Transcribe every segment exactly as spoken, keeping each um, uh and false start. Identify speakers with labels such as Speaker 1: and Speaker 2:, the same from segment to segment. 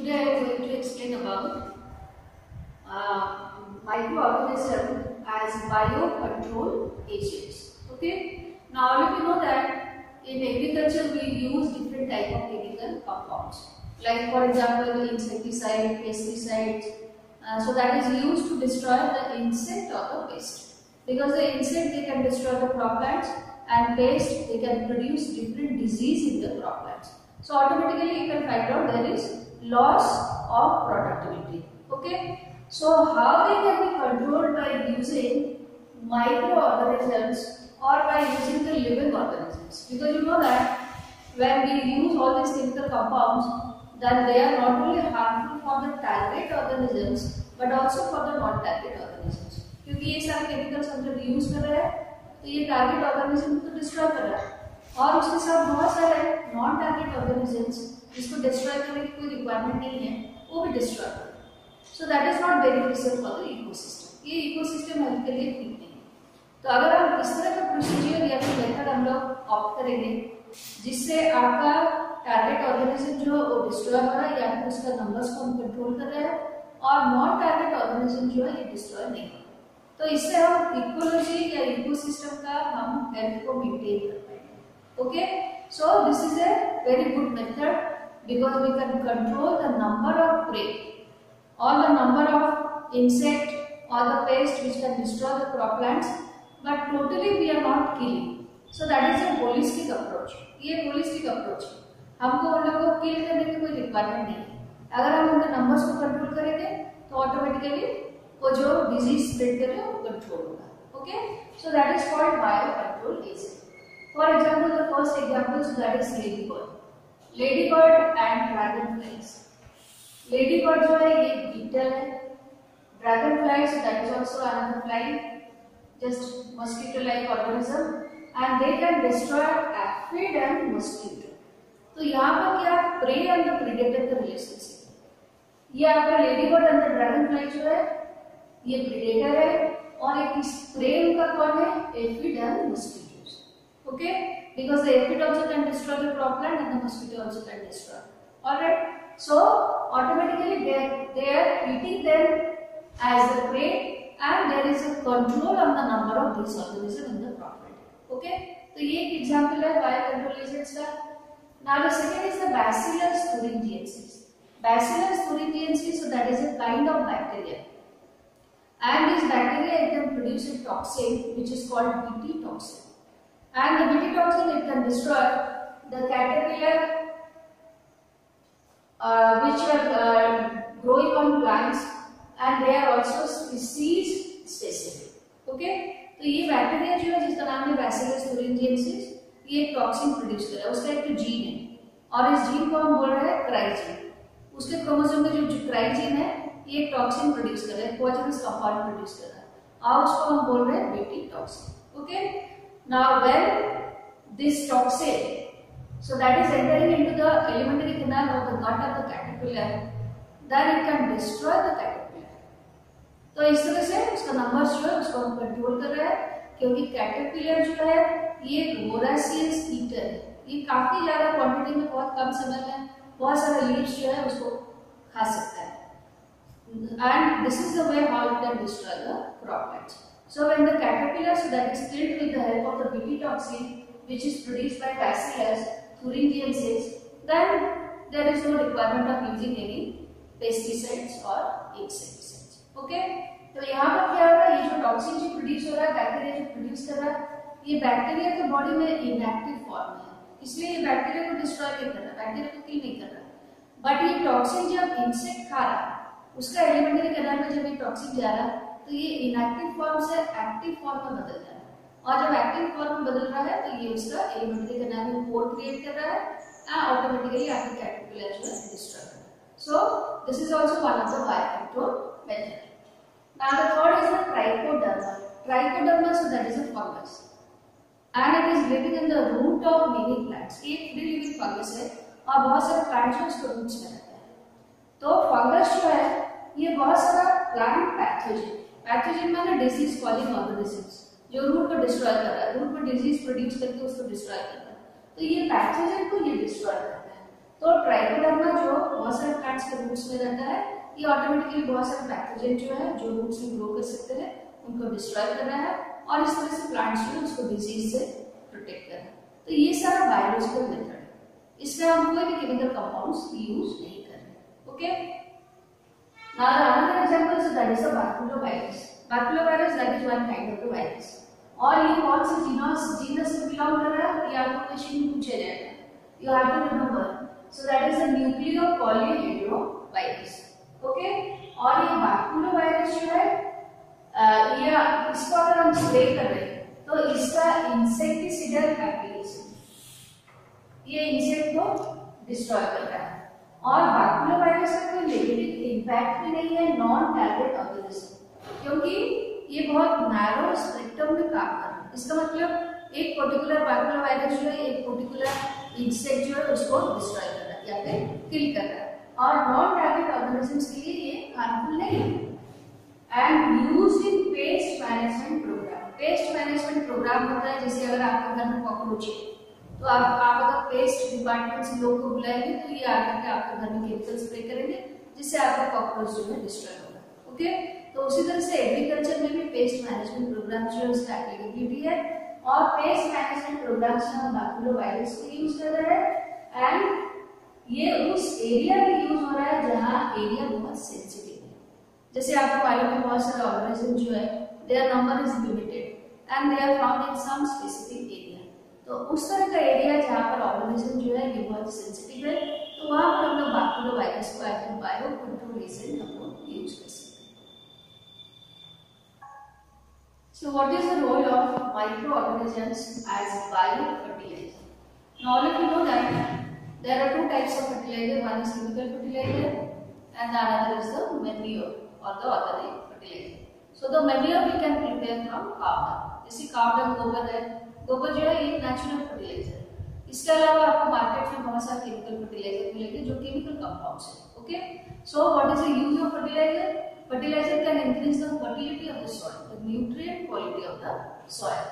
Speaker 1: Today I am going to explain about uh, microorganism as biocontrol agents. Okay. Now all of you know that in agriculture we use different type of chemical compounds. Like for example insecticide, pesticides. Uh, so that is used to destroy the insect or the pest. Because the insect they can destroy the croplands and pest they can produce different disease in the croplands. So automatically you can find out there is loss of productivity. Okay. So how they can be controlled by using microorganisms or by using the living organisms? Because you know that when we use all these chemical compounds, then they are not only harmful for the target organisms but also for the non-target organisms. क्योंकि ये सारे chemicals हम जब use कर रहे हैं तो ये टारगेट ऑर्गेनिज्म को डिस्ट्रॉय कर रहा है और उसके साथ बहुत सारे नॉन टारगेट ऑर्गेनिजम्स जिसको डिस्ट्रॉय करने की कोई रिक्वायरमेंट नहीं है वो भी डिस्ट्रॉय कर रहे हैं. So that is not beneficial for the ecosystem. ये इकोसिस्टम हेल्थ के लिए ठीक नहीं है. तो अगर हम इस तरह का प्रोसीजर या फिर मेथड हम लोग ऑप्ट करेंगे जिससे आपका टारगेट ऑर्गेनिज्म जो वो डिस्ट्रॉय हो रहा है या फिर उसका नंबर्स को हम कंट्रोल कर रहे हैं और नॉन टारगेट ऑर्गेनिज्म जो है ये डिस्ट्रॉय नहीं हो, तो इससे हम इकोलॉजी या इकोसिस्टम का हम हेल्थ को मेंटेन कर पाएंगे. Okay. So this is a very good method because we can control the number of prey or the number of insect or the pest which can destroy the croplands, but totally we are not killing. So that is a holistic approach. ये holistic approach है. हमको उन लोगों को kill करने की कोई requirement नहीं है. अगर हम उनके numbers को control करेंगे तो automatically वो जो disease spread करे वो control होगा. Okay? So that is called biocontrol agent. For example, the first example so that is ladybird. Ladybird and dragonflies. Ladybird जो है ये बीटल है. Dragonflies that is also another fly just mosquito like organism and they can destroy aphid and mosquito. तो यहाँ पर क्या prey and the predator का relationship. ये आपका ladybird and the dragonfly जो है ये प्रेडेटर है और एक प्रे उनका कौन है aphid and mosquitoes. Okay. Because the aphid also can destroy the cropland and the mosquito also can destroy. Alright. So automatically they they are eating them as the prey and there is a control on the number of these organisms in the cropland. Okay. तो ये एक example है biocontrol agents का. Now the second is the Bacillus thuringiensis. Bacillus thuringiensis, so that is a kind of bacteria. And this bacteria it can produce a toxin which is called B T toxin. And the B T toxin it can destroy the caterpillar uh, which are uh, growing on plants and they are also species specific. Okay. तो ये bacteria जो है जिसका नाम है Bacillus thuringiensis ये एक toxin produce कर रहा है. उसका एक तो जीन है और इस जीन को हम बोल रहे हैं क्राइजीन. उसके क्रोमोसोम में जो क्राइजीन है ये एक टॉक्सिन प्रोड्यूस कर रहा है, पॉइजनस कंपाउंड प्रोड्यूस कर रहा है और उसको हम बोल रहे हैं B T toxin. Okay. Now when this toxin, so that is entering into the alimentary canal of the gut of the caterpillar, then it can destroy the caterpillar. तो इस तरह से उसका नंबर्स जो है उसको हम कंट्रोल कर रहे हैं क्योंकि कैटरपिलर जो है ये वोरासियस ईटर है. ये काफी ज्यादा क्वांटिटी में बहुत कम समय में बहुत सारे लीव्स जो है उसको खा सकता है. And this is the way how it can destroy the croplands. So when the caterpillar so that is killed with the help of the B T toxin which is produced by Bacillus thuringiensis, then there is no requirement of using any pesticides or insecticides. Okay. तो यहाँ पर क्या हो रहा है ये जो toxin जो प्रोड्यूस हो रहा है बैक्टीरिया जो प्रोड्यूस कर रहा है ये बैक्टीरिया के बॉडी में इनएक्टिव फॉर्म है इसलिए ये बैक्टीरिया को डिस्ट्रॉय नहीं कर रहा, बैक्टीरिया को किल नहीं कर रहा. बट ये टॉक्सिन जब इंसेक्ट खा रहा है उसका एलिमेंटरी कैनाल में जब ये टॉक्सिन जा रहा है तो ये इनएक्टिव फॉर्म से एक्टिव फॉर्म में बदल रहा है और जब एक्टिव फॉर्म में बदल रहा है तो ये उसका एलिमेंटरी कैनाल में पोर क्रिएट कर रहा है एंड ऑटोमेटिकली आपका कैटरपिलर जो है डिस्ट्रॉय कर रहा है. So this is also one of the biocontrol method. Now the third is the trichoderma. Trichoderma so that is a fungus and it is living in the root of many plants. ये free living fungus है और बहुत सारे plants जो उसके roots में रहते हैं. तो फंगस जो है ये बहुत सारा प्लांट पैथोजन पैथोजन माने डिजीज कॉलिंग ऑर्गेनिजम्स जो रूट को डिस्ट्रॉय कर रहा है, रूट में डिजीज प्रोड्यूस करके उसको डिस्ट्रॉय कर रहा है. तो ये पैथोजन को ये डिस्ट्रॉय करता है. तो ट्राइकोडर्मा जो बहुत सारे प्लांट्स के रूट्स में रहता है, ये ऑटोमेटिकली बहुत सारे पैथोजन जो है जो रूट्स में ग्रो कर सकते हैं उनको डिस्ट्रॉय कर रहा है और इस तरह से प्लांट्स जो है उसको डिजीज से प्रोटेक्ट कर रहा है। तो ये सारा बायोलॉजिकल मेथड है, इसमें हम कोई भी केमिकल कंपाउंड्स यूज नहीं कर रहे। Okay, now another example is that is the baculovirus. Baculovirus that is one kind of the virus. और ये कौन से जीनस जीनस में बिलोंग कर रहा है ये आपको क्वेश्चन में पूछा जाएगा, you have to remember. So that is the nucleopolyhedro virus. Okay, और ये baculovirus जो है ये इसको अगर हम स्प्रे कर रहे हैं तो इसका इंसेक्टिसाइडल एप्लीकेशन ये इंसेक्ट को डिस्ट्रॉय कर रहा है और बाकुलोवायरस का कोई नेगेटिव इंपैक्ट भी नहीं है नॉन टारगेट ऑर्गेनिज्म, क्योंकि ये बहुत नैरो स्पेक्ट्रम में काम कर रहा है। इसका मतलब एक पर्टिकुलर बाकुलोवायरस जो है एक पर्टिकुलर इंसेक्ट जो है उसको डिस्ट्रॉय कर रहा है या फिर किल कर रहा है और नॉन टारगेट ऑर्गेनिजम्स के लिए ये हार्मफुल नहीं है। And used in pest management programme. Pest management programme होता है जैसे अगर आपके घर में कॉकरोच है तो आप आप अगर पेस्ट डिपार्टमेंट से लोगों को बुलाएंगे तो ये आकर के आपके घर में केमिकल स्प्रे करेंगे जिससे आपका कॉकरोच जो है डिस्ट्रॉय होगा। ओके, तो उसी तरह से एग्रीकल्चर में भी पेस्ट मैनेजमेंट प्रोग्राम जो है उसका एप्लीकेबिलिटी है और पेस्ट मैनेजमेंट प्रोग्राम से हम बाकुलोवायरस को यूज कर रहे हैं एंड ये उस एरिया में यूज हो रहा है जहाँ एरिया बहुत सेंसिटिव है। जैसे आपको मालूम है बहुत सारे ऑर्गेनिज्म जो है their number is limited and they are found in some specific area, तो उस तरह का एरिया जहाँ पर ऑर्गेनिज्म जो है ये बहुत सेंसिटिव है तो वहाँ पर हम लोग बाकुलोवायरस को as a biocontrol agent हम लोग यूज कर सकते हैं। So what is the role of microorganisms as biofertilizer? Now all of you know that there are two types of fertilizer, one is chemical fertilizer and the another is the manure or the organic fertilizer. So the manure we can prepare from cow dung, जैसे cow dung गोबर है, गोबर जो है ये natural fertiliser है। इसके अलावा आपको मार्केट में बहुत सारे केमिकल फर्टिलाइजर मिलेंगे जो केमिकल कंपाउंड्स है। Okay, so what is the use of fertilizer? Fertilizer can increase the fertility of the soil, the nutrient quality of the soil.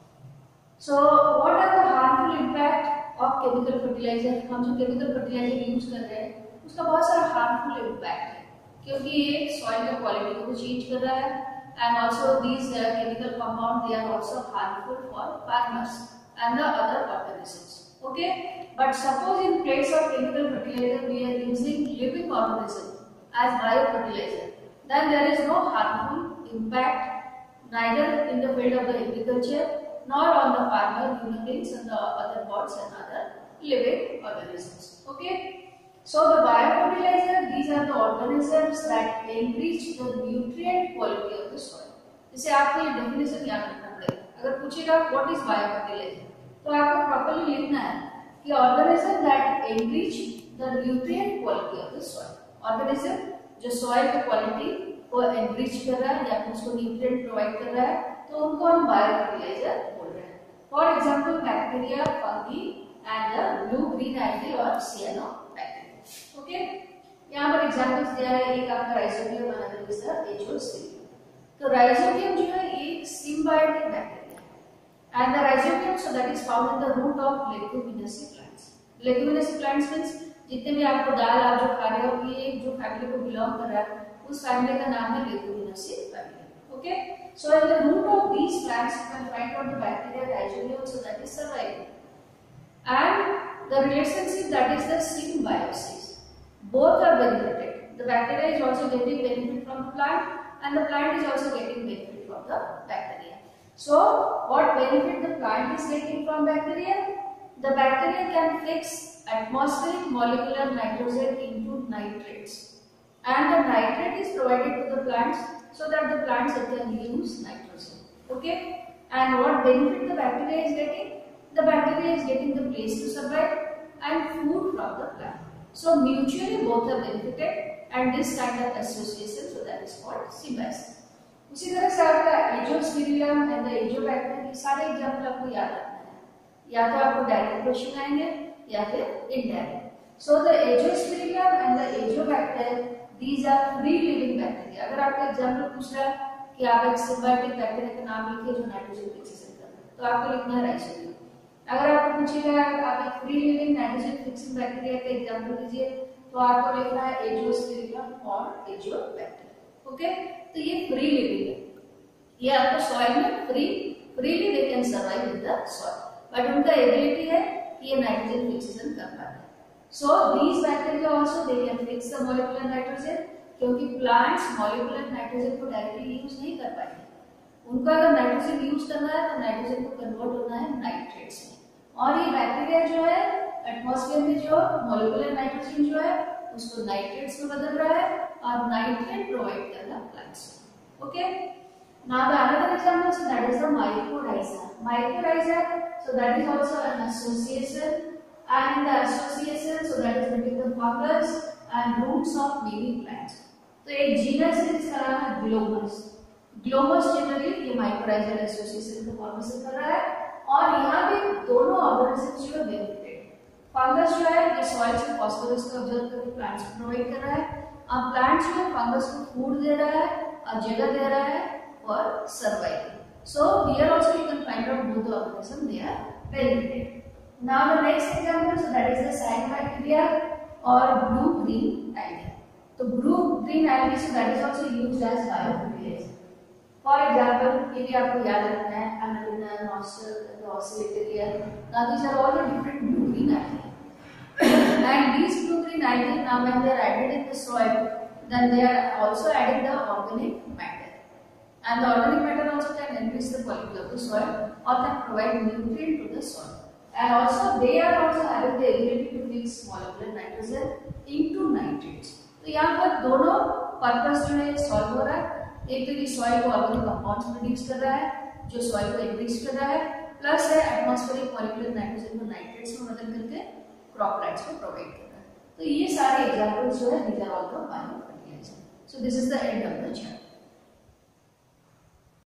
Speaker 1: So what are the harmful impact of chemical fertilizer? हम जो chemical fertilizer use कर रहे हैं उसका बहुत सारा harmful impact है क्योंकि ये soil का quality को change कर रहा है and also these uh, chemical compound they are also harmful for farmers and the other organisms. Okay, but suppose in place of chemical fertilizer we are using living organism as biofertilizer, then there is no harmful impact neither in the field of the agriculture nor on the farmer, human beings and the other birds and other living organisms. Okay, so the biofertilizer, these are the organisms that enrich the nutrient quality of the soil. इसे आपको ये definition याद रखना पड़ेगा। अगर पूछेगा what is biofertiliser तो आपको प्रॉपर्ली लिखना है कि organism that enrich the nutrient quality of the soil. Organism जो सॉइल की क्वालिटी को एनरिच कर रहा है या फिर उसको न्यूट्रिएंट प्रोवाइड कर रहा है तो उनको हम बायोफर्टिलाइजर बोल रहे हैं। For example bacteria, fungi and the blue green algae और सियानोबैक्टीरिया। ओके, यहाँ पर एग्जांपल्स दिया है, एक आपका rhizobium, another is the azospirillum. तो राइजोबियम जो है एक सिम्बायोटिक बैक्टीरिया है and the rhizobium so that is found in the root of leguminosae plants. Leguminosae plants means जितने भी आपको दाल आप जो खा रहे हो ये जो फैमिली को बिलोंग कर रहा है उस फैमिली का नाम है leguminosae family. Okay, so in the root of these plants you can find out the bacteria rhizobium so that is surviving and the relationship that is the symbiosis. Both are benefited. The bacteria is also getting benefit from the plant and the plant is also getting benefit from the bacteria. So what benefit the plant is getting from bacteria? The bacteria can fix atmospheric molecular nitrogen into nitrates and the nitrate is provided to the plants so that the plants can use nitrogen. Okay, and what benefit the bacteria is getting? The bacteria is getting the place to survive and food from the plant. So mutually both are benefited and this kind of association so that is called symbiosis. उसी तरह से आपका एजोस्पिरियम and the एजोबैक्टीरियम ये सारे example आपको याद रखना है, या तो आपको डायरेक्ट क्वेश्चन आएंगे या फिर indirect. So the azospirillum and the azobacterium these are free living bacteria. अगर आपका एग्जांपल पूछ रहा है कि आप एक सिम्बायोटिक बैक्टीरिया का नाम लिखिए जो नाइट्रोजन फिक्सेशन कर रहा है तो आपको लिखना है राइजोबियम। अगर आपको पूछेगा आप एक free living nitrogen fixing bacteria का एग्जांपल दीजिए तो आपको लिखना है एजियोस्पेरिलम और एजियोबैक्टीरियम। ओके, तो ये फ्री लिविंग है, ये आपको सॉइल में free freely they can survive in the soil, but उनका एबिलिटी है कि ये नाइट्रोजन फिक्सेशन कर पाते हैं। So these bacteria also they can fix the molecular nitrogen, क्योंकि प्लांट्स मॉलिक्यूलर नाइट्रोजन को डायरेक्टली यूज नहीं कर पाएंगे। उनको अगर नाइट्रोजन यूज करना है तो नाइट्रोजन को कन्वर्ट होना है नाइट्रेट्स में, और ये बैक्टीरिया जो है एटमॉस्फेयर में जो मॉलिक्यूलर नाइट्रोजन जो है उसको नाइट्रेट्स में बदल रहा है और नाइट्रेट प्रोवाइड कर रहा है plants. Okay, now the another example, so that is the mycorrhiza. Mycorrhiza, so that is also an association, and in the association, so that is between the fungus and roots of many plants. तो एक genus है जिसका नाम है glomus. Glomus generally ये mycorrhizal association का formation कर रहा है, और यहाँ पे दोनों ऑर्गेनिज्म जो है बेनिफिटेड। फंगस जो है ये सॉइल से फास्फोरस को ऑब्जर्व करके प्लांट्स को प्रोवाइड कर रहा है, अब प्लांट्स जो है फंगस को फूड दे रहा है और जगह दे रहा है for survival. So here also you can find out both the organism they are benefited. Now the next example, so that is the cyanobacteria or blue green algae. So blue green algae, so that is also used as biofertilizer. For example, ये भी आपको याद रखना है, Annulina, Nostril, Oscillatoria. Now these are all the different blue green algae. And these blue green algae, now when they are added in the soil, then they are also adding the organic matter. And the organic matter also can enrich the quality of the soil or can provide nutrient to the soil. And also they are also having the ability to fix molecular nitrogen into nitrates. तो यहाँ पर दोनों purpose जो है solve हो रहा है। एक तो ये सॉइल को ऑर्गेनिक कंपाउंड्स प्रोड्यूस कर रहा है जो सॉइल को एनरिच कर रहा है, प्लस है एटमॉस्फेरिक मॉलिक्यूलर नाइट्रोजन को नाइट्रेट्स में बदल करके क्रॉप प्लांट्स को प्रोवाइड कर रहा है। तो ये सारे एग्जांपल्स जो है these are all the biofertilizer. So this is the end of the chapter.